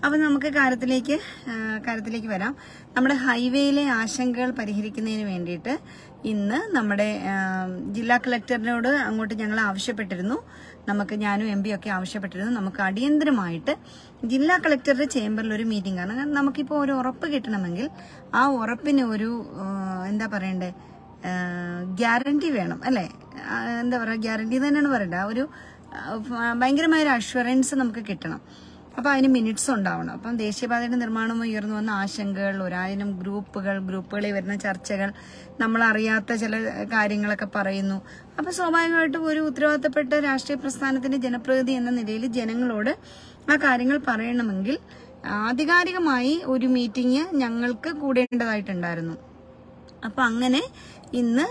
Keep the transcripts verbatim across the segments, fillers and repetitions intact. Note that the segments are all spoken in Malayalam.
അപ്പൊ നമുക്ക് കാര്യത്തിലേക്ക് കാര്യത്തിലേക്ക് വരാം. നമ്മുടെ ഹൈവേയിലെ ആശങ്കകൾ പരിഹരിക്കുന്നതിന് വേണ്ടിയിട്ട് ഇന്ന് നമ്മുടെ ജില്ലാ കളക്ടറിനോട് അങ്ങോട്ട് ഞങ്ങൾ ആവശ്യപ്പെട്ടിരുന്നു. നമുക്ക് ഞാനും എം പി ഒക്കെ ആവശ്യപ്പെട്ടിരുന്നു. നമുക്ക് അടിയന്തരമായിട്ട് ജില്ലാ കളക്ടറുടെ ചേംബറിൽ ഒരു മീറ്റിംഗ് ആണ്. നമുക്കിപ്പോൾ ഒരു ഉറപ്പ് കിട്ടണമെങ്കിൽ ആ ഉറപ്പിന് ഒരു എന്താ പറയണ്ടേ ഗ്യാരണ്ടി വേണം അല്ലെ? എന്താ പറയുക, ഗ്യാരണ്ടി തന്നെയാണ് പറയണ്ടേ. ആ ഒരു ഭയങ്കരമായ ഒരു അഷ്വറൻസ് നമുക്ക് കിട്ടണം. അപ്പൊ അതിന് മിനിറ്റ്സ് ഉണ്ടാവണം. അപ്പം ദേശീയപാതയുടെ നിർമ്മാണം ഉയർന്നു വന്ന ആശങ്കകൾ, ഒരായിരം ഗ്രൂപ്പുകൾ ഗ്രൂപ്പുകളിൽ വരുന്ന ചർച്ചകൾ, നമ്മൾ അറിയാത്ത ചില കാര്യങ്ങളൊക്കെ പറയുന്നു. അപ്പൊ സ്വാഭാവികമായിട്ടും ഒരു ഉത്തരവാദിത്തപ്പെട്ട രാഷ്ട്രീയ പ്രസ്ഥാനത്തിന്റെ ജനപ്രതിനിധി എന്ന നിലയിൽ ജനങ്ങളോട് ആ കാര്യങ്ങൾ പറയണമെങ്കിൽ ആധികാരികമായി ഒരു മീറ്റിംഗ് ഞങ്ങൾക്ക് കൂടേണ്ടതായിട്ടുണ്ടായിരുന്നു. അപ്പൊ അങ്ങനെ ഇന്ന്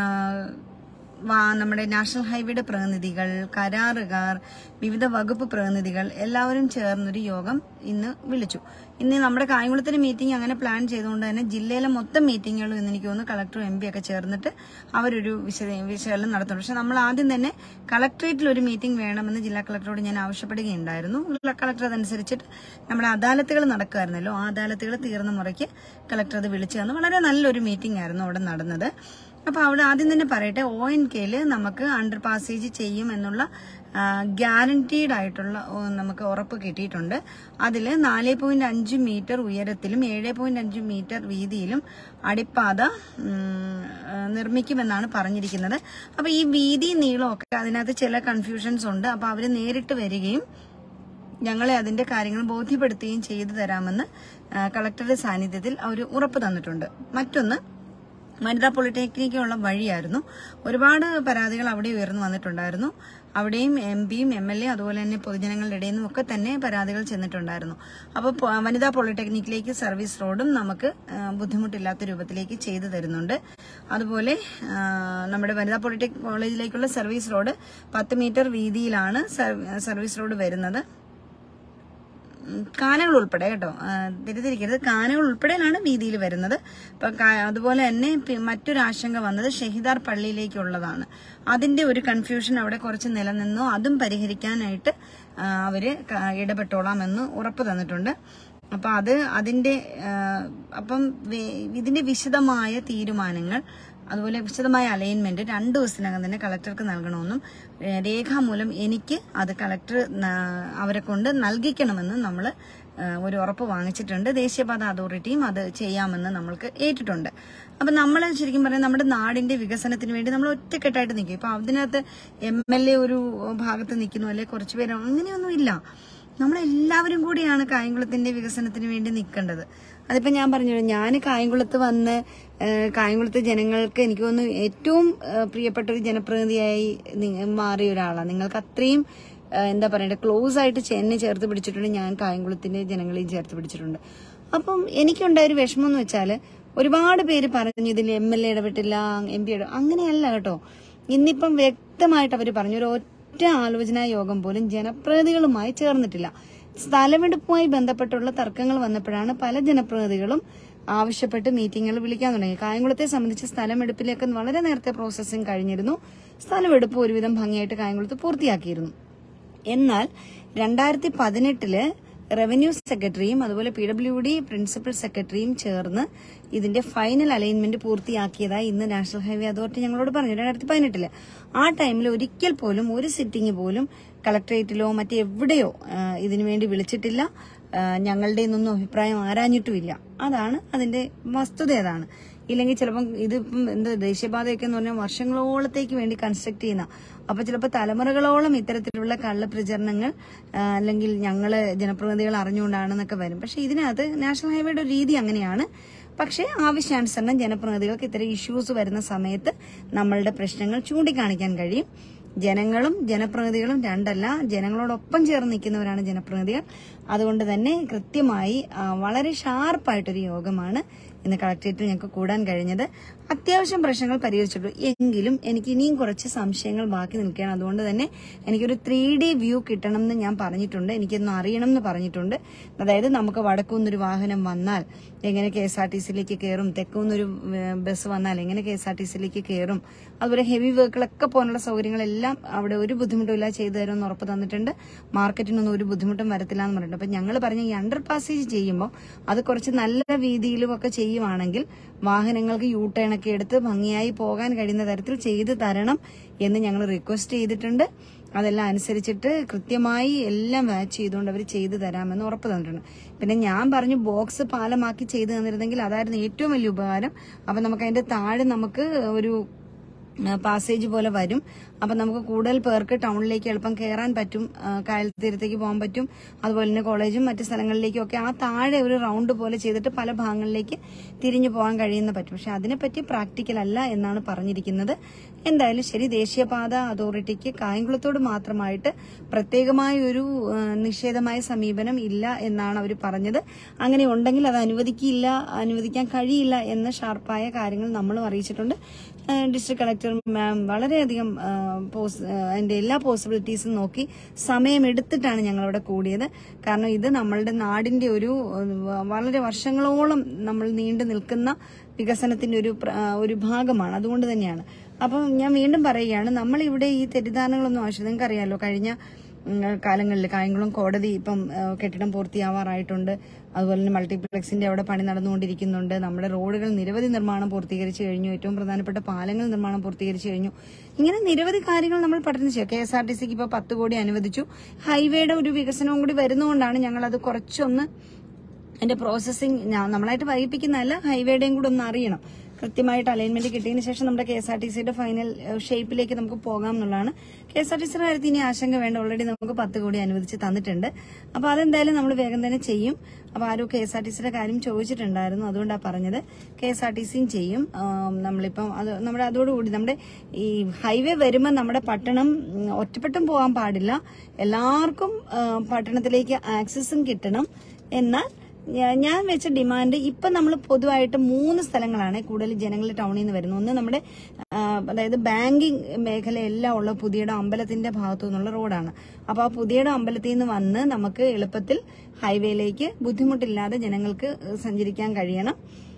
നമ്മുടെ നാഷണൽ ഹൈവേയുടെ പ്രതിനിധികൾ, കരാറുകാർ, വിവിധ വകുപ്പ് പ്രതിനിധികൾ എല്ലാവരും ചേർന്നൊരു യോഗം ഇന്ന് വിളിച്ചു. ഇന്ന് നമ്മുടെ കായംകുളത്തിന്റെ മീറ്റിംഗ് അങ്ങനെ പ്ലാൻ ചെയ്തുകൊണ്ട് തന്നെ ജില്ലയിലെ മൊത്തം മീറ്റിങ്ങുകളും ഇന്ന് എനിക്ക് തോന്നുന്നു കളക്ടറും എം പി ഒക്കെ ചേർന്നിട്ട് അവരൊരു വിശകലനം നടത്തുന്നു. പക്ഷെ നമ്മൾ ആദ്യം തന്നെ കളക്ടറേറ്റിൽ ഒരു മീറ്റിംഗ് വേണമെന്ന് ജില്ലാ കളക്ടറോട് ഞാൻ ആവശ്യപ്പെടുകയുണ്ടായിരുന്നു. കളക്ടർ അതനുസരിച്ചിട്ട് നമ്മുടെ അദാലത്തുകൾ നടക്കുമായിരുന്നല്ലോ, ആ അദാലത്തുകൾ തീർന്ന മുറയ്ക്ക് കളക്ടർ അത് വിളിച്ചു തന്നു. വളരെ നല്ലൊരു മീറ്റിംഗ് ആയിരുന്നു അവിടെ നടന്നത്. അപ്പൊ അവിടെ ആദ്യം തന്നെ പറയട്ടെ, ഒ എൻ കെയില് നമുക്ക് അണ്ടർ പാസേജ് ചെയ്യും എന്നുള്ള ഗ്യാരണ്ടീഡ് ആയിട്ടുള്ള നമുക്ക് ഉറപ്പ് കിട്ടിയിട്ടുണ്ട്. അതില് നാല് പോയിന്റ് അഞ്ച് മീറ്റർ ഉയരത്തിലും ഏഴ് പോയിന്റ് അഞ്ച് മീറ്റർ വീതിയിലും അടിപ്പാത നിർമ്മിക്കുമെന്നാണ് പറഞ്ഞിരിക്കുന്നത്. അപ്പൊ ഈ വീതി നീളമൊക്കെ അതിനകത്ത് ചില കൺഫ്യൂഷൻസ് ഉണ്ട്. അപ്പൊ അവര് നേരിട്ട് വരികയും ഞങ്ങളെ അതിന്റെ കാര്യങ്ങൾ ബോധ്യപ്പെടുത്തുകയും ചെയ്തു തരാമെന്ന് കളക്ടറുടെ സാന്നിധ്യത്തിൽ അവർ ഉറപ്പ് തന്നിട്ടുണ്ട്. മറ്റൊന്ന്, വനിതാ പോളിടെക്നിക്കുള്ള വഴിയായിരുന്നു. ഒരുപാട് പരാതികൾ അവിടെ ഉയർന്നു വന്നിട്ടുണ്ടായിരുന്നു. അവിടെയും എം പിയും എം എൽ എ അതുപോലെ തന്നെ പൊതുജനങ്ങളുടെ ഇടയിൽ നിന്നും ഒക്കെ തന്നെ പരാതികൾ ചെന്നിട്ടുണ്ടായിരുന്നു. അപ്പോൾ വനിതാ പോളിടെക്നിക്കിലേക്ക് സർവീസ് റോഡും നമുക്ക് ബുദ്ധിമുട്ടില്ലാത്ത രൂപത്തിലേക്ക് ചെയ്തു തരുന്നുണ്ട്. അതുപോലെ നമ്മുടെ വനിതാ പോളിടെക്നിക് കോളേജിലേക്കുള്ള സർവീസ് റോഡ് പത്ത് മീറ്റർ വീതിയിലാണ് സർവീസ് റോഡ് വരുന്നത്. കാനകൾ ഉൾപ്പെടെ കേട്ടോ, തിരിതിരിക്കരുത്, കാനകൾ ഉൾപ്പെടെയാണ് വീതിയിൽ വരുന്നത്. ഇപ്പൊ അതുപോലെ തന്നെ മറ്റൊരു ആശങ്ക വന്നത് ഷഹിദാർ പള്ളിയിലേക്കുള്ളതാണ്. അതിന്റെ ഒരു കൺഫ്യൂഷൻ അവിടെ കുറച്ച് നിലനിന്നു. അതും പരിഹരിക്കാനായിട്ട് അവര് ഇടപെട്ടോളാമെന്ന് ഉറപ്പ് തന്നിട്ടുണ്ട്. അപ്പൊ അത് അതിന്റെ അപ്പം ഇതിന്റെ വിശദമായ തീരുമാനങ്ങൾ അതുപോലെ വിശദമായ അലൈൻമെന്റ് രണ്ടു ദിവസത്തിനകം തന്നെ കളക്ടർക്ക് നൽകണമെന്നും രേഖാമൂലം എനിക്ക് അത് കളക്ടർ അവരെ കൊണ്ട് നൽകിക്കണമെന്നും നമ്മൾ ഒരു ഉറപ്പ് വാങ്ങിച്ചിട്ടുണ്ട്. ദേശീയപാത അതോറിറ്റിയും അത് ചെയ്യാമെന്ന് നമ്മൾക്ക് ഏറ്റിട്ടുണ്ട്. അപ്പൊ നമ്മൾ ശരിക്കും പറയാം നമ്മുടെ നാടിന്റെ വികസനത്തിന് വേണ്ടി നമ്മൾ ഒറ്റക്കെട്ടായിട്ട് നിൽക്കും. ഇപ്പൊ അതിനകത്ത് എം എൽ എ ഒരു ഭാഗത്ത് നിൽക്കുന്നു അല്ലെ കുറച്ചുപേര്, അങ്ങനെയൊന്നും ഇല്ല. നമ്മളെല്ലാവരും കൂടിയാണ് കായംകുളത്തിന്റെ വികസനത്തിന് വേണ്ടി നിൽക്കേണ്ടത്. അതിപ്പോ ഞാൻ പറഞ്ഞു, ഞാൻ കായംകുളത്ത് വന്ന് കായംകുളത്തെ ജനങ്ങൾക്ക് എനിക്ക് തോന്നുന്നു ഏറ്റവും പ്രിയപ്പെട്ട ഒരു ജനപ്രതിനിധിയായി മാറിയ ഒരാളാണ്. നിങ്ങൾക്ക് അത്രയും എന്താ പറയണ്ടേ ക്ലോസ് ആയിട്ട് എന്നെ ചേർത്ത് പിടിച്ചിട്ടുണ്ട്, ഞാൻ കായംകുളത്തിന്റെ ജനങ്ങളെയും ചേർത്ത് പിടിച്ചിട്ടുണ്ട്. അപ്പം എനിക്കുണ്ടായ ഒരു വിഷമം എന്ന് വെച്ചാൽ ഒരുപാട് പേര് പറഞ്ഞു ഇതിൽ എം എൽ എ ഇടപെട്ടില്ല, എം പി ഇടപെട്ടില്ല. അങ്ങനെയല്ല കേട്ടോ. ഇന്നിപ്പം വ്യക്തമായിട്ട് അവർ പറഞ്ഞു, ഒരു ഒറ്റ ആലോചനാ യോഗം പോലും ജനപ്രതിനിധികളുമായി ചേർന്നിട്ടില്ല. സ്ഥലമെടുപ്പുമായി ബന്ധപ്പെട്ടുള്ള തർക്കങ്ങൾ വന്നപ്പോഴാണ് പല ജനപ്രതിനിധികളും ആവശ്യപ്പെട്ട് മീറ്റിങ്ങുകൾ വിളിക്കാൻ തുടങ്ങി. കായംകുളത്തെ സംബന്ധിച്ച് സ്ഥലമെടുപ്പിലേക്ക് വളരെ നേരത്തെ പ്രോസസ്സിംഗ് കഴിഞ്ഞിരുന്നു. സ്ഥലമെടുപ്പ് ഒരുവിധം ഭംഗിയായിട്ട് കായംകുളത്ത് പൂർത്തിയാക്കിയിരുന്നു. എന്നാൽ രണ്ടായിരത്തി പതിനെട്ടില് റവന്യൂ സെക്രട്ടറിയും അതുപോലെ പി ഡബ്ല്യു ഡി പ്രിൻസിപ്പൽ സെക്രട്ടറിയും ചേർന്ന് ഇതിന്റെ ഫൈനൽ അലൈൻമെന്റ് പൂർത്തിയാക്കിയതായി ഇന്ന് നാഷണൽ ഹൈവേ അതോറിറ്റി ഞങ്ങളോട് പറഞ്ഞു. രണ്ടായിരത്തി പതിനെട്ടില് ആ ടൈമിൽ ഒരിക്കൽ പോലും ഒരു സിറ്റിംഗ് പോലും കളക്ടറേറ്റിലോ മറ്റെവിടെയോ ഇതിനുവേണ്ടി വിളിച്ചിട്ടില്ല. ഞങ്ങളുടെ ഒന്നും അഭിപ്രായം ആരാഞ്ഞിട്ടുമില്ല. അതാണ് അതിന്റെ വസ്തുത. അതാണ്. ഇല്ലെങ്കിൽ ചിലപ്പം ഇതിപ്പം എന്ത് ദേശീയപാതയൊക്കെ എന്ന് പറഞ്ഞാൽ വർഷങ്ങളോളത്തേക്ക് വേണ്ടി കൺസ്ട്രക്ട് ചെയ്യുന്ന, അപ്പൊ ചിലപ്പോൾ തലമുറകളോളം ഇത്തരത്തിലുള്ള കള്ള പ്രചരണങ്ങൾ അല്ലെങ്കിൽ ഞങ്ങള് ജനപ്രതിനിധികൾ അറിഞ്ഞുകൊണ്ടാണെന്നൊക്കെ വരും. പക്ഷെ ഇതിനകത്ത് നാഷണൽ ഹൈവേയുടെ ഒരു രീതി അങ്ങനെയാണ്. പക്ഷെ ആവശ്യാനുസരണം ജനപ്രതിനിധികൾക്ക് ഇത്തരം ഇഷ്യൂസ് വരുന്ന സമയത്ത് നമ്മളുടെ പ്രശ്നങ്ങൾ ചൂണ്ടിക്കാണിക്കാൻ കഴിയും. ജനങ്ങളും ജനപ്രതിനിധികളും രണ്ടല്ല, ജനങ്ങളോടൊപ്പം ചേർന്ന് നിൽക്കുന്നവരാണ് ജനപ്രതിനിധികൾ. അതുകൊണ്ട് തന്നെ കൃത്യമായി വളരെ ഷാർപ്പായിട്ടൊരു യോഗമാണ് ഇന്ന് കളക്ടറേറ്റിൽ ഞങ്ങൾക്ക് കൂടാൻ കഴിഞ്ഞത്. അത്യാവശ്യം പ്രശ്നങ്ങൾ പരിഹരിച്ചിട്ടു. എങ്കിലും എനിക്ക് ഇനിയും കുറച്ച് സംശയങ്ങൾ ബാക്കി നിൽക്കുകയാണ്. അതുകൊണ്ട് തന്നെ എനിക്കൊരു ത്രീ ഡി വ്യൂ കിട്ടണം എന്ന് ഞാൻ പറഞ്ഞിട്ടുണ്ട്. എനിക്കൊന്ന് അറിയണം എന്ന് പറഞ്ഞിട്ടുണ്ട്. അതായത് നമുക്ക് വടക്കുനിന്നൊരു വാഹനം വന്നാൽ എങ്ങനെ കെ എസ് ആർ ടി സിയിലേക്ക് കയറും, തെക്കുനിന്നൊരു ബസ് വന്നാൽ എങ്ങനെ കെ എസ് ആർ ടി സിയിലേക്ക് കയറും, അതുപോലെ ഹെവി വെഹിക്കിളൊക്കെ പോലുള്ള സൗകര്യങ്ങളെല്ലാം അവിടെ ഒരു ബുദ്ധിമുട്ടും ഇല്ല ചെയ്തു തരുമെന്ന് ഉറപ്പ് തന്നിട്ടുണ്ട്. മാർക്കറ്റിനൊന്നും ഒരു ബുദ്ധിമുട്ടും വരത്തില്ല എന്ന് പറഞ്ഞിട്ടുണ്ട്. അപ്പൊ ഞങ്ങൾ പറഞ്ഞ ഈ അണ്ടർ പാസേജ് ചെയ്യുമ്പോൾ അത് കുറച്ച് നല്ല രീതിയിലും ഒക്കെ ചെയ്യുവാണെങ്കിൽ വാഹനങ്ങൾക്ക് യൂ ടേൺ ഒക്കെ എടുത്ത് ഭംഗിയായി പോകാൻ കഴിയുന്ന തരത്തിൽ ചെയ്തു തരണം എന്ന് ഞങ്ങൾ റിക്വസ്റ്റ് ചെയ്തിട്ടുണ്ട്. അതെല്ലാം അനുസരിച്ചിട്ട് കൃത്യമായി എല്ലാം വാച്ച് ചെയ്തുകൊണ്ട് അവർ ചെയ്തു തരാമെന്ന് ഉറപ്പ് തന്നിട്ടുണ്ട്. പിന്നെ ഞാൻ പറഞ്ഞു ബോക്സ് പാലമാക്കി ചെയ്തു തന്നിരുന്നെങ്കിൽ അതായിരുന്നു ഏറ്റവും വലിയ ഉപകാരം. അപ്പൊ നമുക്ക് അതിന്റെ താഴെ നമുക്ക് ഒരു പാസേജ് പോലെ വരും. അപ്പൊ നമുക്ക് കൂടുതൽ പേർക്ക് ടൗണിലേക്ക് എളുപ്പം കയറാൻ പറ്റും, കായൽ തീരത്തേക്ക് പോകാൻ പറ്റും. അതുപോലെ തന്നെ കോളേജും മറ്റു സ്ഥലങ്ങളിലേക്കും ഒക്കെ ആ താഴെ ഒരു റൗണ്ട് പോലെ ചെയ്തിട്ട് പല ഭാഗങ്ങളിലേക്ക് തിരിഞ്ഞു പോകാൻ കഴിയുന്ന പറ്റും. പക്ഷെ അതിനെപ്പറ്റി പ്രാക്ടിക്കൽ അല്ല എന്നാണ് പറഞ്ഞിരിക്കുന്നത്. എന്തായാലും ശരി, ദേശീയപാത അതോറിറ്റിക്ക് കായംകുളത്തോട് മാത്രമായിട്ട് പ്രത്യേകമായ ഒരു നിഷേധമായ സമീപനം ഇല്ല എന്നാണ് അവർ പറഞ്ഞത്. അങ്ങനെ ഉണ്ടെങ്കിൽ അത് അനുവദിക്കില്ല, അനുവദിക്കാൻ കഴിയില്ല എന്ന ഷാർപ്പായ കാര്യങ്ങൾ നമ്മളും അറിയിച്ചിട്ടുണ്ട്. ഡിസ്ട്രിക്ട് കളക്ടർ മാം വളരെയധികം അതിന്റെ എല്ലാ പോസിബിലിറ്റീസും നോക്കി സമയമെടുത്തിട്ടാണ് ഞങ്ങളവിടെ കൂടിയത്. കാരണം ഇത് നമ്മളുടെ നാടിന്റെ ഒരു വളരെ വർഷങ്ങളോളം നമ്മൾ നീണ്ടു നിൽക്കുന്ന വികസനത്തിന്റെ ഒരു ഒരു ഭാഗമാണ്. അതുകൊണ്ട് തന്നെയാണ്. അപ്പം ഞാൻ വീണ്ടും പറയുകയാണ്, നമ്മളിവിടെ ഈ തെറ്റിദ്ധാരണകളൊന്നും ആവശ്യം. നിങ്ങൾക്ക് അറിയാലോ, കഴിഞ്ഞ കാലങ്ങളിൽ കായംകുളം കോടതി ഇപ്പം കെട്ടിടം പൂർത്തിയാവാറായിട്ടുണ്ട്. അതുപോലെ തന്നെ മൾട്ടിപ്ലക്സിന്റെ അവിടെ പണി നടന്നുകൊണ്ടിരിക്കുന്നുണ്ട്. നമ്മുടെ റോഡുകൾ നിരവധി നിർമ്മാണം പൂർത്തീകരിച്ചു കഴിഞ്ഞു. ഏറ്റവും പ്രധാനപ്പെട്ട പാലങ്ങൾ നിർമ്മാണം പൂർത്തീകരിച്ചു കഴിഞ്ഞു. ഇങ്ങനെ നിരവധി കാര്യങ്ങൾ നമ്മൾ പഠനം ചെയ്യും. കെ എസ് ആർ ടി സിക്ക് ഇപ്പൊ പത്ത് കോടി അനുവദിച്ചു. ഹൈവേയുടെ ഒരു വികസനവും കൂടി വരുന്നതുകൊണ്ടാണ് ഞങ്ങൾ അത് കുറച്ചൊന്ന് അതിന്റെ പ്രോസസ്സിംഗ് നമ്മളായിട്ട് വൈകിപ്പിക്കുന്നതല്ല, ഹൈവേയുടെയും കൂടെ ഒന്ന് അറിയണം. കൃത്യമായിട്ട് അലൈൻമെന്റ് കിട്ടിയതിനു ശേഷം നമ്മുടെ കെ എസ് ആർ ടി സിയുടെ ഫൈനൽ ഷേപ്പിലേക്ക് നമുക്ക് പോകാം എന്നുള്ളതാണ്. കെ എസ് ആർ ടി സിയുടെ കാര്യത്തിൽ ഇനി ആശങ്ക വേണ്ട. ഓൾറെഡി നമുക്ക് പത്ത് കോടി അനുവദിച്ച് തന്നിട്ടുണ്ട്. അപ്പൊ അതെന്തായാലും നമ്മൾ വേഗം തന്നെ ചെയ്യും. അപ്പൊ ആരും കെ എസ് ആർ ടി സിയുടെ കാര്യം ചോദിച്ചിട്ടുണ്ടായിരുന്നു, അതുകൊണ്ടാണ് പറഞ്ഞത്. കെ എസ് ആർ ടി സിയും ചെയ്യും. നമ്മളിപ്പം അത് നമ്മുടെ അതോടുകൂടി നമ്മുടെ ഈ ഹൈവേ വരുമ്പോൾ നമ്മുടെ പട്ടണം ഒറ്റപ്പെട്ടും പോകാൻ പാടില്ല. എല്ലാവർക്കും പട്ടണത്തിലേക്ക് ആക്സസും കിട്ടണം. എന്നാൽ ഞാൻ വെച്ച ഡിമാൻഡ് ഇപ്പൊ നമ്മൾ പൊതുവായിട്ട് മൂന്ന് സ്ഥലങ്ങളാണ് കൂടുതൽ ജനങ്ങൾ ടൗണിൽ നിന്ന് വരുന്നത്. ഒന്ന് നമ്മുടെ അതായത് ബാങ്കിങ് മേഖലയെല്ലാം ഉള്ള പുതിയട അമ്പലത്തിന്റെ ഭാഗത്തു നിന്നുള്ള റോഡാണ്. അപ്പൊ ആ പുതിയട അമ്പലത്തിൽ നിന്ന് വന്ന് നമുക്ക് എളുപ്പത്തിൽ ഹൈവേയിലേക്ക് ബുദ്ധിമുട്ടില്ലാതെ ജനങ്ങൾക്ക് സഞ്ചരിക്കാൻ കഴിയണം.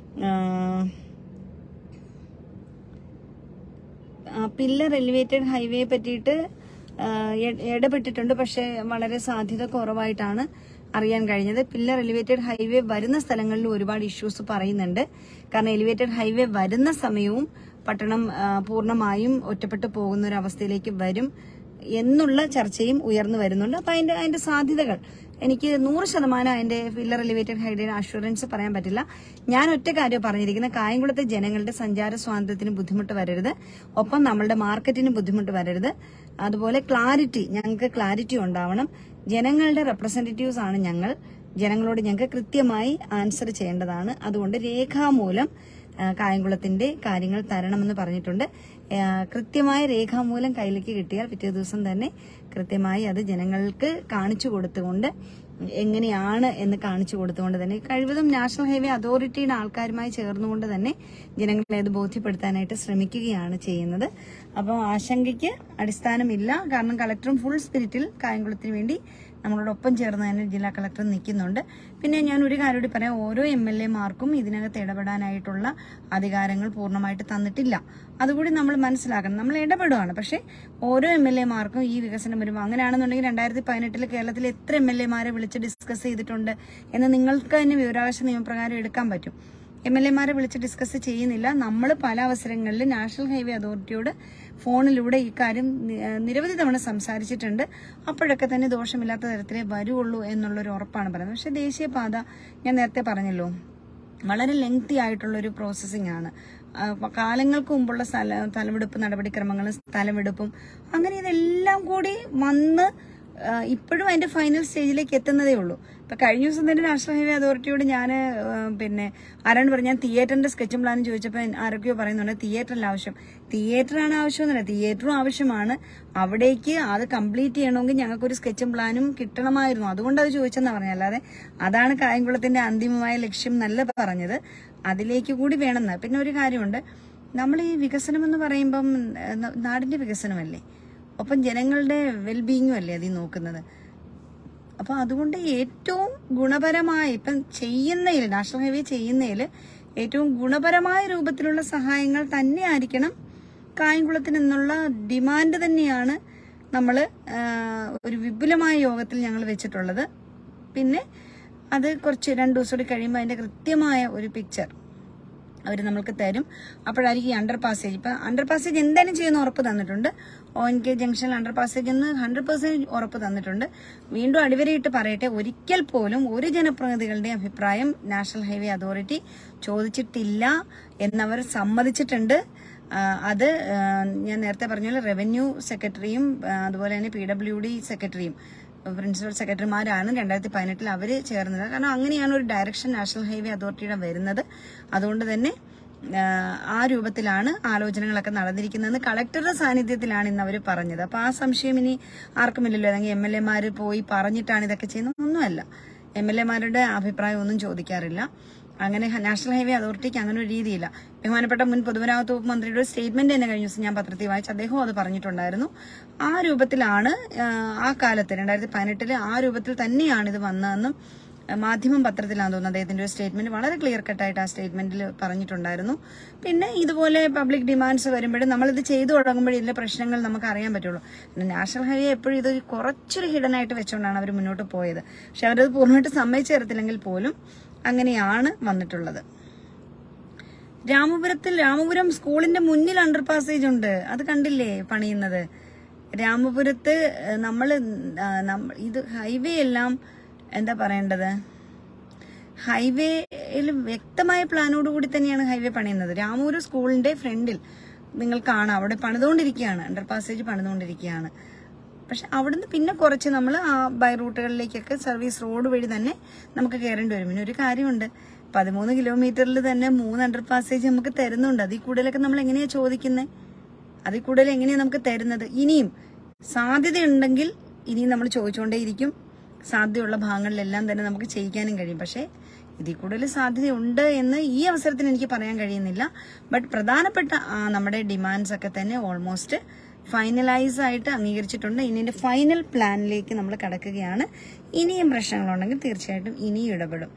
പില്ലർ എലിവേറ്റഡ് ഹൈവേ പറ്റിയിട്ട് ഇടപെട്ടിട്ടുണ്ട്. പക്ഷെ വളരെ സാധ്യത കുറവായിട്ടാണ് അറിയാൻ കഴിഞ്ഞത്. പില്ലർ എലിവേറ്റഡ് ഹൈവേ വരുന്ന സ്ഥലങ്ങളിൽ ഒരുപാട് ഇഷ്യൂസ് പറയുന്നുണ്ട്. കാരണം എലിവേറ്റഡ് ഹൈവേ വരുന്ന സമയവും പട്ടണം പൂർണ്ണമായും ഒറ്റപ്പെട്ടു പോകുന്ന ഒരു അവസ്ഥയിലേക്ക് വരും എന്നുള്ള ചർച്ചയും ഉയർന്നു വരുന്നുണ്ട്. അപ്പൊ അതിന്റെ അതിന്റെ സാധ്യതകൾ എനിക്ക് നൂറ് ശതമാനം അതിന്റെ പില്ലർ എലിവേറ്റഡ് ഹൈവേയുടെ അഷുറൻസ് പറയാൻ പറ്റില്ല. ഞാൻ ഒറ്റ കാര്യം പറഞ്ഞിരിക്കുന്നത്, കായംകുളത്തെ ജനങ്ങളുടെ സഞ്ചാര സ്വാതന്ത്ര്യത്തിന് ബുദ്ധിമുട്ട് വരരുത്, ഒപ്പം നമ്മളുടെ മാർക്കറ്റിന് ബുദ്ധിമുട്ട് വരരുത്. അതുപോലെ ക്ലാരിറ്റി, ഞങ്ങൾക്ക് ക്ലാരിറ്റി ഉണ്ടാവണം. ജനങ്ങളുടെ റെപ്രസെന്റേറ്റീവ്സ് ആണ് ഞങ്ങൾ. ജനങ്ങളോട് ഞങ്ങൾക്ക് കൃത്യമായി ആൻസർ ചെയ്യേണ്ടതാണ്. അതുകൊണ്ട് രേഖാമൂലം കായംകുളത്തിന്റെ കാര്യങ്ങൾ തരണമെന്ന് പറഞ്ഞിട്ടുണ്ട്. കൃത്യമായ രേഖാമൂലം കയ്യിലേക്ക് കിട്ടിയാൽ പിറ്റേ ദിവസം തന്നെ കൃത്യമായി അത് ജനങ്ങൾക്ക് കാണിച്ചു കൊടുത്തുകൊണ്ട് എങ്ങനെയാണ് എന്ന് കാണിച്ചു കൊടുത്തുകൊണ്ട് തന്നെ കഴിവതും നാഷണൽ ഹൈവേ അതോറിറ്റിയുടെ ആൾക്കാരുമായി ചേർന്നുകൊണ്ട് തന്നെ ജനങ്ങളെ അത് ബോധ്യപ്പെടുത്താനായിട്ട് ശ്രമിക്കുകയാണ് ചെയ്യുന്നത്. അപ്പോൾ ആശങ്കയ്ക്ക് അടിസ്ഥാനമില്ല. കാരണം കളക്ടറും ഫുൾ സ്പിരിറ്റിൽ കായംകുളത്തിന് വേണ്ടി നമ്മളോടൊപ്പം ചേർന്ന് തന്നെ ജില്ലാ കളക്ടർ നിൽക്കുന്നുണ്ട്. പിന്നെ ഞാൻ ഒരു കാര്യം കൂടി പറയാം, ഓരോ എം എൽ എമാർക്കും ഇതിനകത്ത് ഇടപെടാനായിട്ടുള്ള അധികാരങ്ങൾ പൂർണ്ണമായിട്ട് തന്നിട്ടില്ല. അതുകൂടി നമ്മൾ മനസ്സിലാക്കണം. നമ്മൾ ഇടപെടുകയാണ്, പക്ഷെ ഓരോ എം എൽ എമാർക്കും ഈ വികസനം വരുമ്പോൾ അങ്ങനെയാണെന്നുണ്ടെങ്കിൽ രണ്ടായിരത്തി പതിനെട്ടില് കേരളത്തിൽ എത്ര എം എൽ എമാരെ വിളിച്ച് ഡിസ്കസ് ചെയ്തിട്ടുണ്ട് എന്ന് നിങ്ങൾക്ക് തന്നെ വിവരാവകാശ നിയമപ്രകാരം എടുക്കാൻ പറ്റും. എം എൽ എമാരെ വിളിച്ച് ഡിസ്കസ് ചെയ്യുന്നില്ല. നമ്മൾ പല അവസരങ്ങളിൽ നാഷണൽ ഹൈവേ അതോറിറ്റിയോട് ഫോണിലൂടെ ഈ കാര്യം നിരവധി തവണ സംസാരിച്ചിട്ടുണ്ട്. അപ്പോഴൊക്കെ തന്നെ ദോഷമില്ലാത്ത തരത്തിലേ വരുള്ളൂ എന്നുള്ളൊരു ഉറപ്പാണ് പറയുന്നത്. പക്ഷെ ദേശീയപാത ഞാൻ നേരത്തെ പറഞ്ഞല്ലോ, വളരെ ലെങ്തി ആയിട്ടുള്ളൊരു പ്രോസസ്സിംഗ് ആണ്. കാലങ്ങൾക്ക് മുമ്പുള്ള സ്ഥല സ്ഥലമെടുപ്പ് നടപടിക്രമങ്ങളും സ്ഥലമെടുപ്പും അങ്ങനെ ഇതെല്ലാം കൂടി വന്ന് ഇപ്പോഴും അതിന്റെ ഫൈനൽ സ്റ്റേജിലേക്ക് എത്തുന്നതേ ഉള്ളൂ. ഇപ്പൊ കഴിഞ്ഞ ദിവസം തന്നെ നാഷണൽ ഹൈവേ അതോറിറ്റിയോട് ഞാൻ പിന്നെ ആരാണ് പറഞ്ഞ ഞാൻ തിയേറ്ററിന്റെ സ്കെച്ചും പ്ലാനും ചോദിച്ചപ്പോൾ ആരൊക്കെയോ പറയുന്നുണ്ട് തിയേറ്ററിൽ ആവശ്യം. തിയേറ്ററാണ് ആവശ്യമെന്നല്ല, തിയേറ്ററും ആവശ്യമാണ്. അവിടേക്ക് അത് കംപ്ലീറ്റ് ചെയ്യണമെങ്കിൽ ഞങ്ങൾക്കൊരു സ്കെച്ചും പ്ലാനും കിട്ടണമായിരുന്നു. അതുകൊണ്ട് അത് ചോദിച്ചെന്നാ പറഞ്ഞത്. അല്ലാതെ അതാണ് കായംകുളത്തിന്റെ അന്തിമമായ ലക്ഷ്യം എന്നല്ല പറഞ്ഞത്, അതിലേക്ക് കൂടി വേണമെന്ന്. പിന്നെ ഒരു കാര്യമുണ്ട്, നമ്മൾ ഈ വികസനം എന്ന് പറയുമ്പം നാടിന്റെ വികസനമല്ലേ, ഒപ്പം ജനങ്ങളുടെ വെൽബീയിങ്ങും അല്ലേ അതിൽ നോക്കുന്നത്. അപ്പൊ അതുകൊണ്ട് ഏറ്റവും ഗുണപരമായ ഇപ്പം ചെയ്യുന്നതിൽ നാഷണൽ ഹൈവേ ചെയ്യുന്നതിൽ ഏറ്റവും ഗുണപരമായ രൂപത്തിലുള്ള സഹായങ്ങൾ തന്നെ ആയിരിക്കണം കായംകുളത്തിന് എന്നുള്ള ഡിമാൻഡ് തന്നെയാണ് നമ്മൾ ഒരു വിപുലമായ യോഗത്തിൽ ഞങ്ങൾ വെച്ചിട്ടുള്ളത്. പിന്നെ അത് കുറച്ച് രണ്ടു ദിവസം കൂടി കഴിയുമ്പോൾ അതിന്റെ കൃത്യമായ ഒരു പിക്ചർ അവർ നമ്മൾക്ക് തരും. അപ്പോഴായിരിക്കും ഈ അണ്ടർ പാസേജ്, ഇപ്പൊ അണ്ടർ പാസേജ് എന്തായാലും ചെയ്യുന്ന ഉറപ്പ് തന്നിട്ടുണ്ട്. ഒ എൻ കെ ജംഗ്ഷനിൽ അണ്ടർ പാസേജ് എന്ന് ഹൺഡ്രഡ് പെർസെന്റ് ഉറപ്പ് തന്നിട്ടുണ്ട്. വീണ്ടും അടിവരയിട്ട് പറയട്ടെ, ഒരിക്കൽ പോലും ഒരു ജനപ്രതിനിധികളുടെ അഭിപ്രായം നാഷണൽ ഹൈവേ അതോറിറ്റി ചോദിച്ചിട്ടില്ല എന്നവർ സമ്മതിച്ചിട്ടുണ്ട്. അത് ഞാൻ നേരത്തെ പറഞ്ഞ റവന്യൂ സെക്രട്ടറിയും അതുപോലെ തന്നെ പി ഡബ്ല്യു ഡി സെക്രട്ടറിയും പ്രിൻസിപ്പൽ സെക്രട്ടറിമാരാണ് രണ്ടായിരത്തി പതിനെട്ടിൽ അവര് ചേർന്നത്. കാരണം അങ്ങനെയാണ് ഒരു ഡയറക്ഷൻ നാഷണൽ ഹൈവേ അതോറിറ്റിയുടെ വരുന്നത്. അതുകൊണ്ട് തന്നെ ആ രൂപത്തിലാണ് ആലോചനകളൊക്കെ നടന്നിരിക്കുന്നതെന്ന് കളക്ടറുടെ സാന്നിധ്യത്തിലാണ് ഇന്ന് അവർ പറഞ്ഞത്. അപ്പൊ ആ സംശയം ഇനി ആർക്കുമില്ലല്ലോ, അല്ലെങ്കിൽ എം എൽ എമാര് പോയി പറഞ്ഞിട്ടാണ് ഇതൊക്കെ ചെയ്യുന്നത്, ഒന്നുമല്ല. എം എൽ എമാരുടെ അഭിപ്രായം ഒന്നും ചോദിക്കാറില്ല. അങ്ങനെ നാഷണൽ ഹൈവേ അതോറിറ്റിക്ക് അങ്ങനെ ഒരു രീതിയില്ല. ബഹുമാനപ്പെട്ട മുൻ പൊതുമരാമത്ത് വകുപ്പ് മന്ത്രിയുടെ സ്റ്റേറ്റ്മെന്റ് തന്നെ കഴിഞ്ഞ ദിവസം ഞാൻ പത്രത്തിൽ വായിച്ചു, അദ്ദേഹം അത് പറഞ്ഞിട്ടുണ്ടായിരുന്നു. ആ രൂപത്തിലാണ് ആ കാലത്ത് രണ്ടായിരത്തി പതിനെട്ടില് ആ രൂപത്തിൽ തന്നെയാണ് ഇത് വന്നതെന്നും മാധ്യമം പത്രത്തിലാണെന്ന് തോന്നുന്നു അദ്ദേഹത്തിന്റെ ഒരു സ്റ്റേറ്റ്മെന്റ് വളരെ ക്ലിയർ കട്ടായിട്ട് ആ സ്റ്റേറ്റ്മെന്റിൽ പറഞ്ഞിട്ടുണ്ടായിരുന്നു. പിന്നെ ഇതുപോലെ പബ്ലിക് ഡിമാൻഡ്സ് വരുമ്പോഴും നമ്മളിത് ചെയ്തു തുടങ്ങുമ്പോഴേ ഇതിലെ പ്രശ്നങ്ങൾ നമുക്ക് അറിയാൻ പറ്റുള്ളൂ. നാഷണൽ ഹൈവേ എപ്പോഴും ഇത് കുറച്ചൊരു ഹിഡൻ ആയിട്ട് വെച്ചുകൊണ്ടാണ് അവർ മുന്നോട്ട് പോയത്. പക്ഷെ അവരത് പൂർണ്ണമായിട്ട് സമ്മതിച്ചു തരത്തില്ലെങ്കിൽ പോലും അങ്ങനെയാണ് വന്നിട്ടുള്ളത്. രാമപുരത്തിൽ രാമപുരം സ്കൂളിന്റെ മുന്നിൽ അണ്ടർ പാസേജ് ഉണ്ട്, അത് കണ്ടില്ലേ പണിയുന്നത്. രാമപുരത്ത് നമ്മള് ഇത് ഹൈവേ എല്ലാം എന്താ പറയേണ്ടത്, ഹൈവേയിൽ വ്യക്തമായ പ്ലാനോടുകൂടി തന്നെയാണ് ഹൈവേ പണിയുന്നത്. രാമപുരം സ്കൂളിന്റെ ഫ്രണ്ടിൽ നിങ്ങൾ കാണാം, അവിടെ പണിതുകൊണ്ടിരിക്കുകയാണ്, അണ്ടർ പാസേജ് പണിതുകൊണ്ടിരിക്കുകയാണ്. പക്ഷെ അവിടുന്ന് പിന്നെ കുറച്ച് നമ്മൾ ആ ബൈ റൂട്ടുകളിലേക്കൊക്കെ സർവീസ് റോഡ് വഴി തന്നെ നമുക്ക് കയറേണ്ടി വരും. പിന്നെ ഒരു കാര്യമുണ്ട്, പതിമൂന്ന് കിലോമീറ്ററിൽ തന്നെ മൂന്ന് അണ്ടർ പാസേജ് നമുക്ക് തരുന്നുണ്ട്. അതിൽ കൂടുതലൊക്കെ നമ്മൾ എങ്ങനെയാ ചോദിക്കുന്നത്, അതിൽ കൂടുതൽ എങ്ങനെയാ നമുക്ക് തരുന്നത്. ഇനിയും സാധ്യതയുണ്ടെങ്കിൽ ഇനിയും നമ്മൾ ചോദിച്ചുകൊണ്ടേയിരിക്കും. സാധ്യതയുള്ള ഭാഗങ്ങളിലെല്ലാം തന്നെ നമുക്ക് ചെയ്യിക്കാനും കഴിയും. പക്ഷെ ഇതിൽ കൂടുതൽ സാധ്യതയുണ്ട് എന്ന് ഈ അവസരത്തിന് എനിക്ക് പറയാൻ കഴിയുന്നില്ല. ബട്ട് പ്രധാനപ്പെട്ട നമ്മുടെ ഡിമാൻഡ്സ് ഒക്കെ തന്നെ ഓൾമോസ്റ്റ് ഫൈനലൈസ് ആയിട്ട് അംഗീകരിച്ചിട്ടുണ്ട്. ഇനി ഫൈനൽ പ്ലാനിലേക്ക് നമ്മൾ കടക്കുകയാണ്. ഇനിയും പ്രശ്നങ്ങളുണ്ടെങ്കിൽ തീർച്ചയായിട്ടും ഇനിയും ഇടപെടും.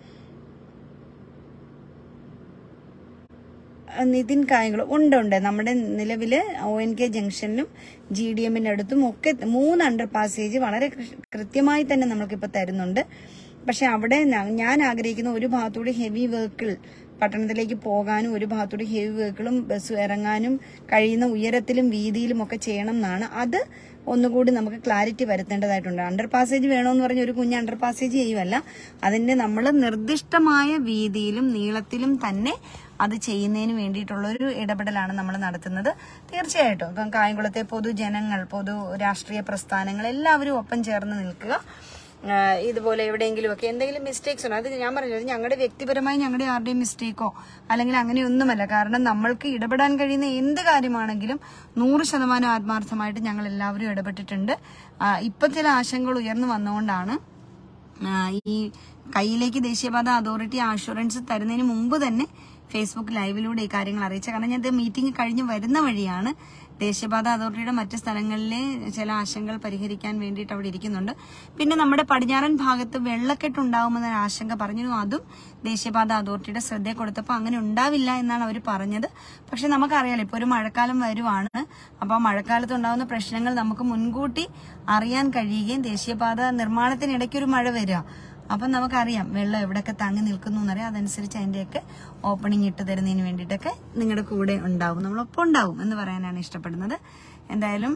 നിതിൻ കായംകുളം ഉണ്ട് ഉണ്ട് നമ്മുടെ നിലവില് ഒ എൻ കെ ജംഗ്ഷനിലും ജി ഡി എമ്മിന്റെ അടുത്തും ഒക്കെ മൂന്ന് അണ്ടർ പാസേജ് വളരെ കൃത്യമായി തന്നെ നമ്മൾക്കിപ്പോൾ തരുന്നുണ്ട്. പക്ഷെ അവിടെ ഞാൻ ആഗ്രഹിക്കുന്ന ഒരു ഭാഗത്തൂടെ ഹെവി വെഹിക്കിൾ പട്ടണത്തിലേക്ക് പോകാനും ഒരു ഭാഗത്തൂടെ ഹെവി വെഹിക്കിളും ബസ് ഇറങ്ങാനും കഴിയുന്ന ഉയരത്തിലും വീതിയിലും ഒക്കെ ചെയ്യണം എന്നാണ്. അത് ഒന്നുകൂടി നമുക്ക് ക്ലാരിറ്റി വരുത്തേണ്ടതായിട്ടുണ്ട്. അണ്ടർ പാസേജ് വേണമെന്ന് പറഞ്ഞ ഒരു കുഞ്ഞ് അണ്ടർ പാസേജ് ചെയ്യുമല്ല, അതിന്റെ നമ്മൾ നിർദ്ദിഷ്ടമായ വീതിയിലും നീളത്തിലും തന്നെ അത് ചെയ്യുന്നതിന് വേണ്ടിയിട്ടുള്ള ഒരു ഇടപെടലാണ് നമ്മൾ നടത്തുന്നത്. തീർച്ചയായിട്ടും ഇപ്പം കായംകുളത്തെ പൊതുജനങ്ങൾ, പൊതു രാഷ്ട്രീയ പ്രസ്ഥാനങ്ങൾ എല്ലാവരും ഒപ്പം ചേർന്ന് നിൽക്കുക. ഇതുപോലെ എവിടെയെങ്കിലുമൊക്കെ എന്തെങ്കിലും മിസ്റ്റേക്സ് ഉണ്ടോ, അത് ഞാൻ പറഞ്ഞത് ഞങ്ങളുടെ വ്യക്തിപരമായി ഞങ്ങളുടെ ആരുടെയും മിസ്റ്റേക്കോ അല്ലെങ്കിൽ അങ്ങനെയൊന്നുമല്ല. കാരണം നമ്മൾക്ക് ഇടപെടാൻ കഴിയുന്ന എന്ത് കാര്യമാണെങ്കിലും നൂറ് ശതമാനം ആത്മാർത്ഥമായിട്ട് ഞങ്ങൾ എല്ലാവരും ഇടപെട്ടിട്ടുണ്ട്. ഇപ്പൊ ചില ആശങ്കകൾ ഉയർന്നു വന്നുകൊണ്ടാണ് ഈ കയ്യിലേക്ക് ദേശീയപാത അതോറിറ്റി ആഷുറൻസ് തരുന്നതിന് മുമ്പ് തന്നെ ഫേസ്ബുക്ക് ലൈവിലൂടെ ഈ കാര്യങ്ങൾ അറിയിച്ച. കാരണം ഞാൻ മീറ്റിംഗ് കഴിഞ്ഞ് വരുന്ന വഴിയാണ്. ദേശീയപാത അതോറിറ്റിയുടെ മറ്റ് സ്ഥലങ്ങളിലെ ചില ആശങ്കകൾ പരിഹരിക്കാൻ വേണ്ടിയിട്ട് അവിടെ ഇരിക്കുന്നുണ്ട്. പിന്നെ നമ്മുടെ പടിഞ്ഞാറൻ ഭാഗത്ത് വെള്ളക്കെട്ടുണ്ടാവുമെന്ന ആശങ്ക പറഞ്ഞു, അതും ദേശീയപാത അതോറിറ്റിയുടെ ശ്രദ്ധയെ കൊടുത്തപ്പോൾ അങ്ങനെ ഉണ്ടാവില്ല എന്നാണ് അവർ പറഞ്ഞത്. പക്ഷെ നമുക്കറിയാലോ ഇപ്പൊ ഒരു മഴക്കാലം വരുവാണ്. അപ്പൊ ആ മഴക്കാലത്ത് ഉണ്ടാകുന്ന പ്രശ്നങ്ങൾ നമുക്ക് മുൻകൂട്ടി അറിയാൻ കഴിയുകയും ദേശീയപാത നിർമ്മാണത്തിനിടയ്ക്ക് ഒരു മഴ വരിക, അപ്പം നമുക്കറിയാം വെള്ളം എവിടെയൊക്കെ തങ്ങി നിൽക്കുന്നു എന്നറിയാം. അതനുസരിച്ച് അതിന്റെയൊക്കെ ഓപ്പണിംഗ് ഇട്ട് തരുന്നതിന് വേണ്ടിയിട്ടൊക്കെ നിങ്ങളുടെ കൂടെ ഉണ്ടാവും, നമ്മളൊപ്പം ഉണ്ടാവും എന്ന് പറയാനാണ് ഇഷ്ടപ്പെടുന്നത്. എന്തായാലും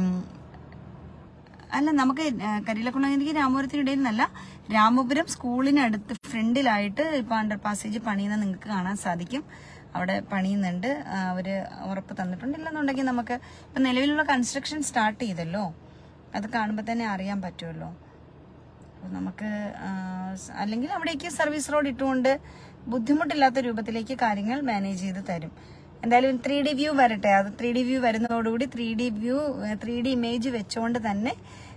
അല്ല, നമുക്ക് കരിയിലക്കുളങ്ങരയ്ക്ക് രാമപുരത്തിനിടയിൽ നിന്നല്ല, രാമപുരം സ്കൂളിനടുത്ത് ഫ്രണ്ടിലായിട്ട് ഇപ്പൊ അണ്ടർ പാസേജ് പണിയുന്ന നിങ്ങൾക്ക് കാണാൻ സാധിക്കും. അവിടെ പണിയുന്നുണ്ട്, അവര് ഉറപ്പ് തന്നിട്ടുണ്ട്. ഇല്ലെന്നുണ്ടെങ്കിൽ നമുക്ക് ഇപ്പൊ നിലവിലുള്ള കൺസ്ട്രക്ഷൻ സ്റ്റാർട്ട് ചെയ്തല്ലോ. അത് കാണുമ്പോൾ തന്നെ അറിയാൻ പറ്റുമല്ലോ. നമുക്ക് അല്ലെങ്കിൽ അവിടേക്ക് സർവീസ് റോഡ് ഇട്ടുകൊണ്ട് ബുദ്ധിമുട്ടില്ലാത്ത രൂപത്തിലേക്ക് കാര്യങ്ങൾ മാനേജ് ചെയ്ത് തരും. എന്തായാലും ത്രീ ഡി വ്യൂ വരട്ടെ. അത് ത്രീ ഡി വ്യൂ വരുന്നതോടുകൂടി three D view three D image വെച്ചുകൊണ്ട് തന്നെ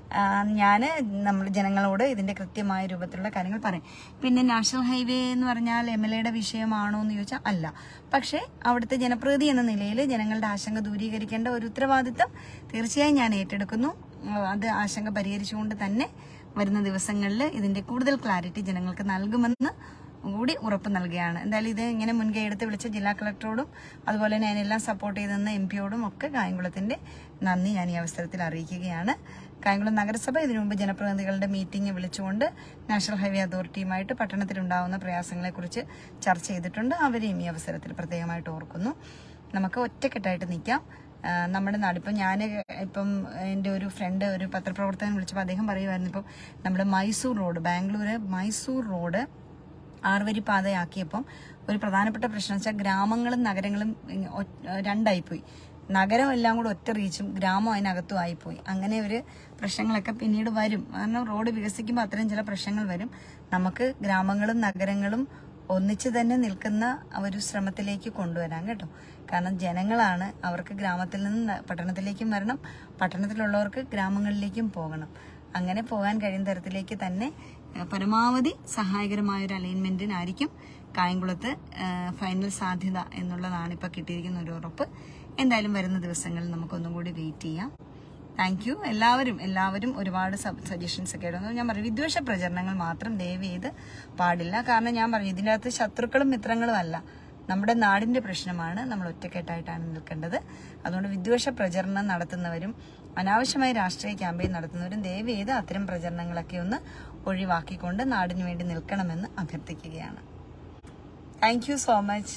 ഞാൻ നമ്മൾ ജനങ്ങളോട് ഇതിന്റെ കൃത്യമായ രൂപത്തിലുള്ള കാര്യങ്ങൾ പറയും. പിന്നെ നാഷണൽ ഹൈവേ എന്ന് പറഞ്ഞാൽ എം എൽ എയുടെ വിഷയമാണോ എന്ന് ചോദിച്ചാൽ അല്ല. പക്ഷേ അവിടുത്തെ ജനപ്രതിനിധി എന്ന നിലയിൽ ജനങ്ങളുടെ ആശങ്ക ദൂരീകരിക്കേണ്ട ഒരു ഉത്തരവാദിത്തം തീർച്ചയായും ഞാൻ ഏറ്റെടുക്കുന്നു. അത് ആശങ്ക പരിഹരിച്ചുകൊണ്ട് തന്നെ വരുന്ന ദിവസങ്ങളിൽ ഇതിന്റെ കൂടുതൽ ക്ലാരിറ്റി ജനങ്ങൾക്ക് നൽകുമെന്ന് കൂടി ഉറപ്പ് നൽകുകയാണ്. എന്തായാലും ഇത് ഇങ്ങനെ മുൻകൈ എടുത്ത് വിളിച്ച ജില്ലാ കളക്ടറോടും അതുപോലെ തന്നെ അതിനെല്ലാം സപ്പോർട്ട് ചെയ്തെന്ന എം പിയോടും ഒക്കെ കായംകുളത്തിന്റെ നന്ദി ഞാൻ ഈ അവസരത്തിൽ അറിയിക്കുകയാണ്. കായംകുളം നഗരസഭ ഇതിനു മുമ്പ് ജനപ്രതിനിധികളുടെ മീറ്റിംഗ് വിളിച്ചുകൊണ്ട് നാഷണൽ ഹൈവേ അതോറിറ്റിയുമായിട്ട് പട്ടണത്തിലുണ്ടാവുന്ന പ്രയാസങ്ങളെക്കുറിച്ച് ചർച്ച ചെയ്തിട്ടുണ്ട്. അവരെയും ഈ അവസരത്തിൽ പ്രത്യേകമായിട്ട് ഓർക്കുന്നു. നമുക്ക് ഒറ്റക്കെട്ടായിട്ട് നിൽക്കാം. നമ്മുടെ നാട് ഇപ്പം ഞാൻ ഇപ്പം എൻ്റെ ഒരു ഫ്രണ്ട് ഒരു പത്രപ്രവർത്തകൻ വിളിച്ചപ്പോൾ അദ്ദേഹം പറയുമായിരുന്നു, ഇപ്പം നമ്മുടെ മൈസൂർ റോഡ് ബാംഗ്ലൂർ മൈസൂർ റോഡ് ആറുവരി പാതയാക്കിയപ്പം ഒരു പ്രധാനപ്പെട്ട പ്രശ്നം വെച്ചാൽ ഗ്രാമങ്ങളും നഗരങ്ങളും രണ്ടായിപ്പോയി. നഗരം എല്ലാം കൂടെ ഒറ്റ റീച്ചും ഗ്രാമം അതിനകത്തും ആയിപ്പോയി. അങ്ങനെ ഒരു പ്രശ്നങ്ങളൊക്കെ പിന്നീട് വരും. കാരണം റോഡ് വികസിക്കുമ്പോൾ അത്തരം ചില പ്രശ്നങ്ങൾ വരും. നമുക്ക് ഗ്രാമങ്ങളും നഗരങ്ങളും ഒന്നിച്ച് തന്നെ നിൽക്കുന്ന ഒരു ശ്രമത്തിലേക്ക് കൊണ്ടുവരാം കേട്ടോ. കാരണം ജനങ്ങളാണ്, അവർക്ക് ഗ്രാമത്തിൽ നിന്ന് പട്ടണത്തിലേക്കും വരണം, പട്ടണത്തിലുള്ളവർക്ക് ഗ്രാമങ്ങളിലേക്കും പോകണം. അങ്ങനെ പോകാൻ കഴിയുന്ന തരത്തിലേക്ക് തന്നെ പരമാവധി സഹായകരമായ ഒരു അലൈൻമെന്റിനായിരിക്കും കായംകുളത്ത് ഫൈനൽ സാധ്യത എന്നുള്ളതാണ് ഇപ്പൊ കിട്ടിയിരിക്കുന്ന ഒരു ഉറപ്പ്. എന്തായാലും വരുന്ന ദിവസങ്ങളിൽ നമുക്കൊന്നും കൂടി വെയിറ്റ് ചെയ്യാം. Thank you. എല്ലാവരും എല്ലാവരും ഒരുപാട് സജഷൻസ് ഒക്കെ ഇടുന്നു. ഞാൻ പറഞ്ഞു വിദ്വേഷ പ്രചരണങ്ങൾ മാത്രം ദയവ് ചെയ്ത് പാടില്ല. കാരണം ഞാൻ പറഞ്ഞു ഇതിൻ്റെ അകത്ത് ശത്രുക്കളും മിത്രങ്ങളും അല്ല, നമ്മുടെ നാടിന്റെ പ്രശ്നമാണ്. നമ്മൾ ഒറ്റക്കെട്ടായിട്ടാണ് നിൽക്കേണ്ടത്. അതുകൊണ്ട് വിദ്വേഷ പ്രചരണം നടത്തുന്നവരും അനാവശ്യമായി രാഷ്ട്രീയ ക്യാമ്പയിൻ നടത്തുന്നവരും ദയവ് ചെയ്ത് അത്തരം പ്രചരണങ്ങളൊക്കെ ഒന്ന് ഒഴിവാക്കിക്കൊണ്ട് നാടിനു വേണ്ടി നിൽക്കണമെന്ന് അഭ്യർത്ഥിക്കുകയാണ്. Thank you so much.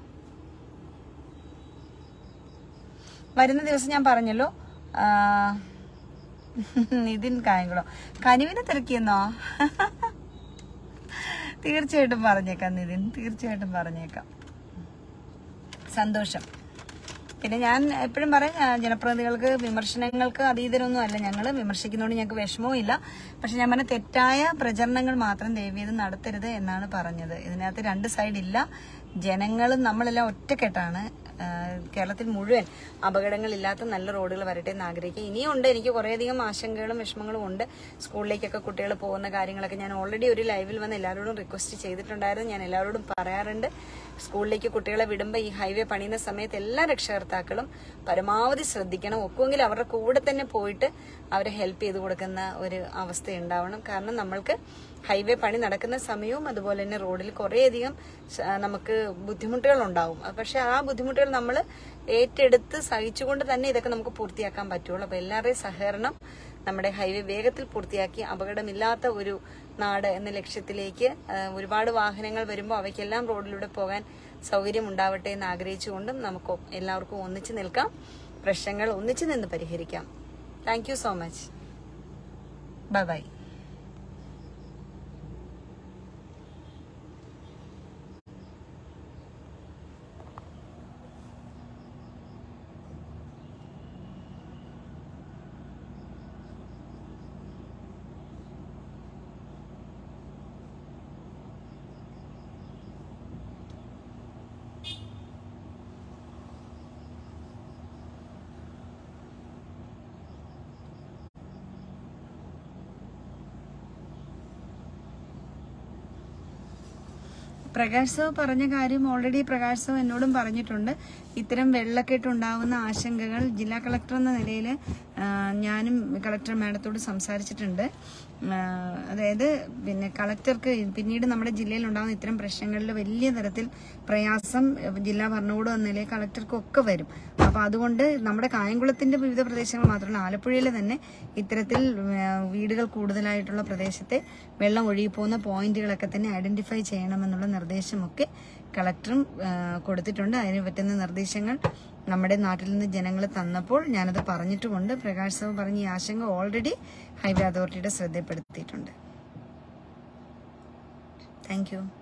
വരുന്ന ദിവസം ഞാൻ പറഞ്ഞല്ലോ നിതിൻ കായംകുളം കനിവിനെ തിരക്കിയെന്നോ? തീർച്ചയായിട്ടും പറഞ്ഞേക്കാം നിതിൻ, തീർച്ചയായിട്ടും പറഞ്ഞേക്കാം. സന്തോഷം. പിന്നെ ഞാൻ എപ്പോഴും പറയും, ജനപ്രതിനിധികൾക്ക് വിമർശനങ്ങൾക്ക് അതീതരൊന്നും അല്ല ഞങ്ങൾ. വിമർശിക്കുന്നതുകൊണ്ട് ഞങ്ങൾക്ക് വിഷമവും ഇല്ല. പക്ഷെ ഞാൻ പറഞ്ഞ തെറ്റായ പ്രചരണങ്ങൾ മാത്രം ദയവേത് നടത്തരുത് എന്നാണ് പറഞ്ഞത്. ഇതിനകത്ത് രണ്ട് സൈഡില്ല. ജനങ്ങളും നമ്മളെല്ലാം ഒറ്റക്കെട്ടാണ്. കേരളത്തിൽ മുഴുവൻ അപകടങ്ങളില്ലാത്ത നല്ല റോഡുകൾ വരട്ടെ എന്ന് ആഗ്രഹിക്കുക. ഇനിയുണ്ട് എനിക്ക് കുറേയധികം ആശങ്കകളും വിഷമങ്ങളും ഉണ്ട്. സ്കൂളിലേക്കൊക്കെ കുട്ടികൾ പോകുന്ന കാര്യങ്ങളൊക്കെ ഞാൻ ഓൾറെഡി ഒരു ലൈവിൽ വന്ന് എല്ലാവരോടും റിക്വസ്റ്റ് ചെയ്തിട്ടുണ്ടായിരുന്നു. ഞാൻ എല്ലാവരോടും പറയാറുണ്ട്, സ്കൂളിലേക്ക് കുട്ടികളെ വിടുമ്പോൾ ഈ ഹൈവേ പണിയുന്ന സമയത്ത് എല്ലാ രക്ഷകർത്താക്കളും പരമാവധി ശ്രദ്ധിക്കണം. ഒക്കുമെങ്കിൽ അവരുടെ കൂടെ തന്നെ പോയിട്ട് അവരെ ഹെൽപ്പ് ചെയ്ത് കൊടുക്കുന്ന ഒരു അവസ്ഥ ഉണ്ടാവണം. കാരണം നമ്മൾക്ക് ഹൈവേ പണി നടക്കുന്ന സമയവും അതുപോലെ തന്നെ റോഡിൽ കുറേയധികം നമുക്ക് ബുദ്ധിമുട്ടുകൾ ഉണ്ടാവും. പക്ഷെ ആ ബുദ്ധിമുട്ടുകൾ നമ്മൾ ഏറ്റെടുത്ത് സഹിച്ചുകൊണ്ട് തന്നെ ഇതൊക്കെ നമുക്ക് പൂർത്തിയാക്കാൻ പറ്റുള്ളൂ. അപ്പൊ എല്ലാവരുടെയും സഹകരണം നമ്മുടെ ഹൈവേ വേഗത്തിൽ പൂർത്തിയാക്കി അപകടമില്ലാത്ത ഒരു നാട് എന്ന ലക്ഷ്യത്തിലേക്ക് ഒരുപാട് വാഹനങ്ങൾ വരുമ്പോൾ അവയ്ക്കെല്ലാം റോഡിലൂടെ പോകാൻ സൗകര്യം ഉണ്ടാവട്ടെ എന്ന് ആഗ്രഹിച്ചുകൊണ്ടും നമുക്ക് എല്ലാവർക്കും ഒന്നിച്ചു നിൽക്കാം, പ്രശ്നങ്ങൾ ഒന്നിച്ചു നിന്ന് പരിഹരിക്കാം. Thank you so much. Bye bye. Prakash സാവ് പറഞ്ഞ കാര്യം ഓൾറെഡി പ്രകാശ് സാവ് എന്നോടും പറഞ്ഞിട്ടുണ്ട്. ഇത്തരം വെള്ളക്കെട്ടുണ്ടാവുന്ന ആശങ്കകൾ ജില്ലാ കളക്ടർ എന്ന നിലയിൽ ഞാനും കളക്ടർ മാഡത്തോട് സംസാരിച്ചിട്ടുണ്ട്. അതായത് പിന്നെ കളക്ടർക്ക് പിന്നീട് നമ്മുടെ ജില്ലയിൽ ഉണ്ടാകുന്ന ഇത്തരം പ്രശ്നങ്ങളിൽ വലിയ തരത്തിൽ പ്രയാസം ജില്ലാ ഭരണകൂടം എന്ന നിലയിൽ കളക്ടർക്കൊക്കെ വരും. അപ്പൊ അതുകൊണ്ട് നമ്മുടെ കായംകുളത്തിന്റെ വിവിധ പ്രദേശങ്ങൾ മാത്രമല്ല ആലപ്പുഴയിലെ തന്നെ ഇത്തരത്തിൽ വീടുകൾ കൂടുതലായിട്ടുള്ള പ്രദേശത്തെ വെള്ളം ഒഴുകിപ്പോകുന്ന പോയിന്റുകളൊക്കെ തന്നെ ഐഡന്റിഫൈ ചെയ്യണമെന്നുള്ള നിർദ്ദേശമൊക്കെ കളക്ടറും കൊടുത്തിട്ടുണ്ട്. അതിന് പറ്റുന്ന നിർദ്ദേശങ്ങൾ നമ്മുടെ നാട്ടിൽ നിന്ന് ജനങ്ങൾ തന്നപ്പോൾ ഞാനത് പറഞ്ഞിട്ടുമുണ്ട്. പ്രകാശ് സാവ് പറഞ്ഞ ഈ ആശങ്ക ഓൾറെഡി ഹൈവേ അതോറിറ്റിയുടെ ശ്രദ്ധപ്പെടുത്തിയിട്ടുണ്ട്. Thank you.